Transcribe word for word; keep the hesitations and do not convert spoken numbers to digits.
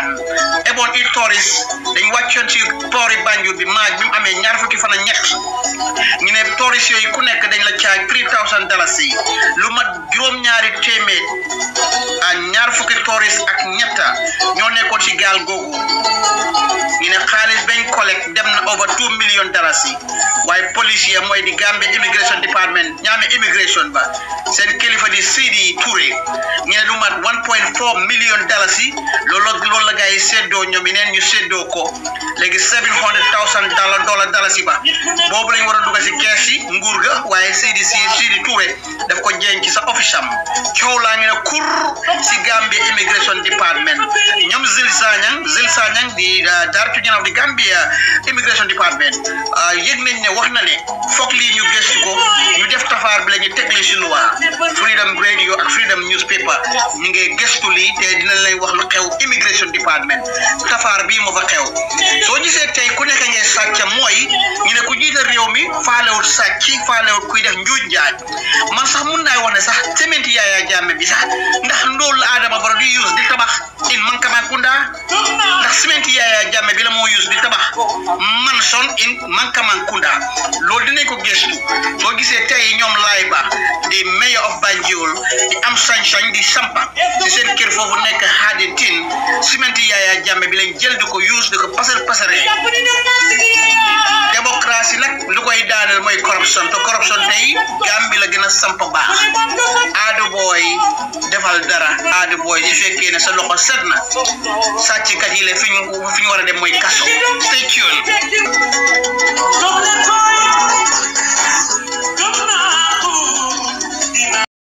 Sudan eboon i tourist dañ wàccoon ci port Banjul bi maaj bi mu amee ñaar fukki fan ak ñett ñu ne tourist yooyu ku nekk dañ la caaj three thousand dollars yi lu mat juróom-ñaari téeméer ak ñaar fukki tourist ak ñetta ñoo nekkoon ci gaal googu ñu ne xaalis bañ collecte dem na over two million dollars yi waaye police ya mooy di Gambia immigration department ñaame immigration ba seen kilifa di Sidi Touré ñu ne lu mat one point four million dollars yi loolu loolu la gars yi séddoo ñoom yi neen ñu séddoo ko léegi seven hundred thousand dollar dollar dollars yi ba boobu lañ war a dugal si kees yi nguur ga waaye Sidi si Sidi Touré daf ko jeeñ ci sa office am coow laa ngi ne kur si Gambia immigration department ñoom Zil Sanyang Zil Sanyang di director general di Gambia immigration department yëg nañ ne wax na ne foog lii ñu gëstu ko ñu def tafaar bi la ñu tegle si loi Freedom Radio ak Freedom newspaper ñu ngi gëstu lii te dina lay wax lu xew immigration department tafaar bii moo fa xew soo gisee tey ku nekk ngay sàcc mooy ñu ne ku jiite réew mi faalewut sàcc faalewut kuy def njuuj njaaj man sax mun naa wax ne sax cement Yaya Jammeh bi sax ndax loolu la Adama Barrow di use di tabax in Mankamakunda ndax cement Yaya Jammeh bi la moo use di tabax mansion in Mankamakunda loolu dinañ ko gëstu soo gisee tey ñoom laay ba di mayor of Banjul di am sañ-sañ di sampa ci seen kër foofu nekk Hadi Tin ciment Yaya Jammeh bi lañ jël di ko use di ko pasar pasaree démocratie nag lu koy daaneel mooy corruption te corruption tey Gambie la gën a samp baax Addo Boy defal dara Addo Boy su fekkee ne sa loxo set na sàcckat yi la fi ñu fi ñu war a dem mooy kaso stay tuned